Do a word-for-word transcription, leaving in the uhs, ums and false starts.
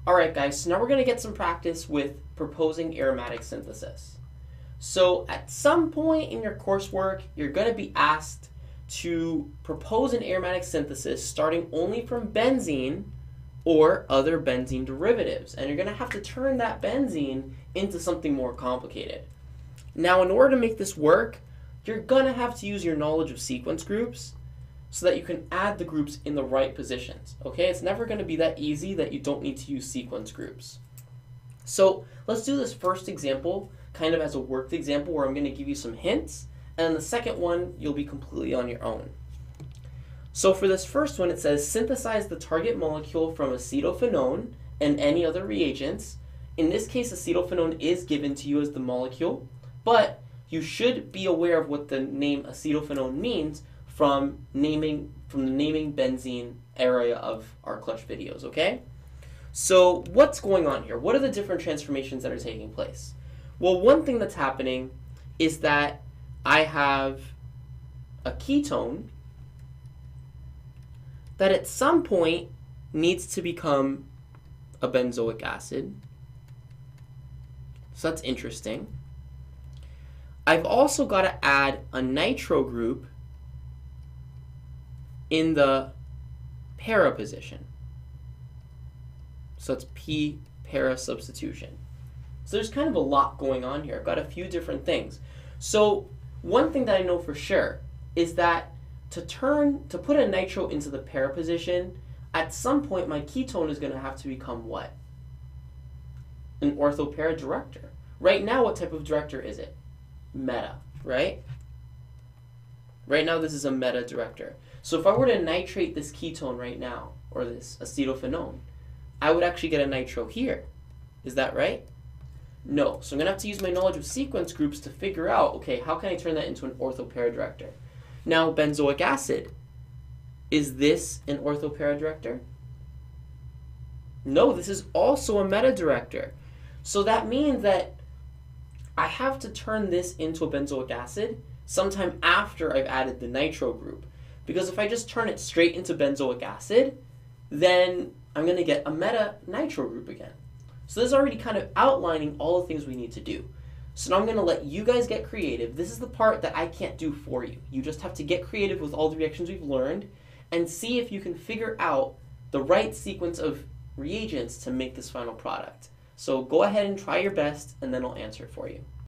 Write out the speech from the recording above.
Alright guys, so now we're going to get some practice with proposing aromatic synthesis. So at some point in your coursework, you're going to be asked to propose an aromatic synthesis starting only from benzene or other benzene derivatives. And you're going to have to turn that benzene into something more complicated. Now in order to make this work, you're going to have to use your knowledge of sequence groups so that you can add the groups in the right positions. Okay, it's never going to be that easy that you don't need to use sequence groups. So let's do this first example kind of as a worked example where I'm going to give you some hints, and then the second one you'll be completely on your own. So for this first one, it says synthesize the target molecule from acetophenone and any other reagents. In this case, acetophenone is given to you as the molecule, but you should be aware of what the name acetophenone means from naming from the naming benzene area of our clutch videos, okay? So what's going on here? What are the different transformations that are taking place? Well, one thing that's happening is that I have a ketone that at some point needs to become a benzoic acid. So that's interesting. I've also got to add a nitro group in the para position. So it's P para substitution. So there's kind of a lot going on here. I've got a few different things. So one thing that I know for sure is that to turn, to put a nitro into the para position, at some point my ketone is going to have to become what? An orthopara director. Right now, what type of director is it? Meta, right? Right now this is a meta director. So if I were to nitrate this ketone right now, or this acetophenone, I would actually get a nitro here. Is that right? No. So I'm going to have to use my knowledge of sequence groups to figure out, okay, how can I turn that into an orthopara director? Now, benzoic acid, is this an orthopara director? No, this is also a meta director. So that means that I have to turn this into a benzoic acid sometime after I've added the nitro group. Because if I just turn it straight into benzoic acid, then I'm going to get a meta nitro group again. So this is already kind of outlining all the things we need to do. So now I'm going to let you guys get creative. This is the part that I can't do for you. You just have to get creative with all the reactions we've learned and see if you can figure out the right sequence of reagents to make this final product. So go ahead and try your best, and then I'll answer it for you.